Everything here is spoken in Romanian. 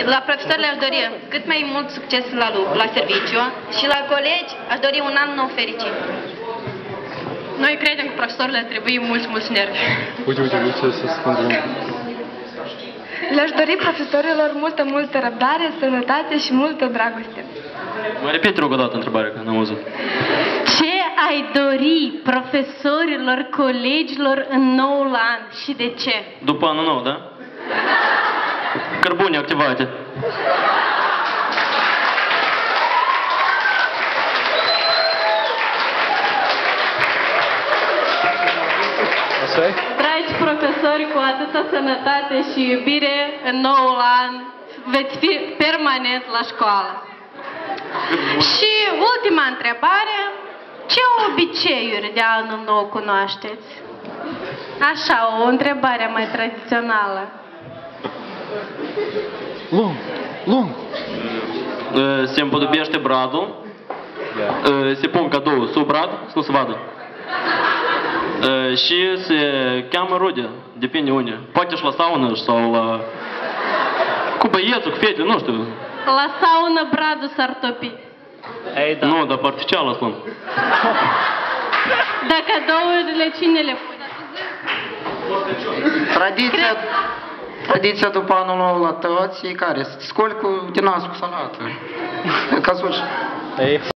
La profesori aș dori cât mai mult succes la serviciu și la colegi aș dori un an nou fericit. Noi credem că profesorilor trebuie mulți nervi. Uite, ce să spun. Le-aș dori profesorilor multă răbdare, sănătate și multă dragoste. Mă repet rog o dată întrebarea, că n-am auzit. Ce ai dori profesorilor, colegilor în noul an și de ce? După anul nou, da? Cărbune activate. Dragi profesori, cu atâta sănătate și iubire, în noul an veți fi permanent la școală. Și ultima întrebare, ce obiceiuri de anul nou cunoașteți? Așa, o întrebare mai tradițională. Lung. Se împodobește bradul, se pun cadou sub brad, să nu se vadă. Și se cheamă rude, depinde unde. Poate și la saună sau la... cu băiețul, cu fete, nu știu. La saună bradul s-ar topi. Ei, da. Nu, dar artificial spun. Dar cadourile cine le pune? Tradiția după anul nou la toți e care? Scoli cu din nas cu salată. Ca suși.